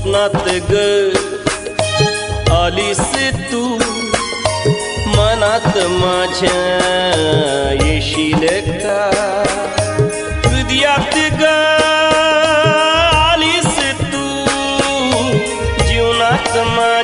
स्वप्नात ग आलीस तू मनात माझ्या येशील का हृदयात ग आलीस तू जीवनात